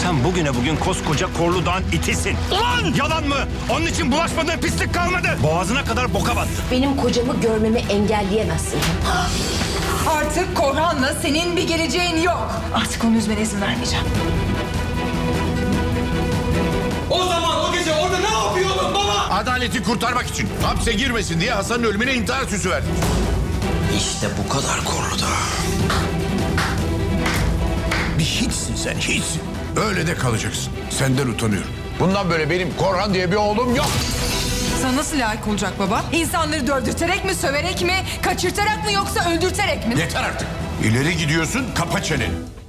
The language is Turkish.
Sen bugüne bugün koskoca Korlu'dan itisin. Ulan! Yalan mı? Onun için bulaşmadığın pislik kalmadı. Boğazına kadar boka battı. Benim kocamı görmemi engelleyemezsin. Artık Korhan'la senin bir geleceğin yok. Artık onu üzmene izin vermeyeceğim. O zaman o gece orada ne yapıyordun baba? Adaleti kurtarmak için hapse girmesin diye Hasan'ın ölümüne intihar süsü verdik. İşte bu kadar Korlu'da. Bir hiçsin sen, hiçsin. Öyle de kalacaksın. Senden utanıyorum. Bundan böyle benim Korhan diye bir oğlum yok. Sana nasıl layık olacak baba? İnsanları dövdürterek mi, söverek mi, kaçırtarak mı yoksa öldürterek mi? Yeter artık. İleri gidiyorsun, kapa çeneni.